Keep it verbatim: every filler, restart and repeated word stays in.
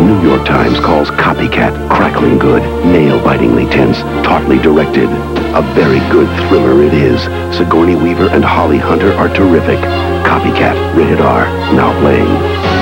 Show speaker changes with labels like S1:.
S1: New York Times calls Copycat crackling good, nail-bitingly tense, tautly directed. A very good thriller it is. Sigourney Weaver and Holly Hunter are terrific. Copycat, rated R, now playing.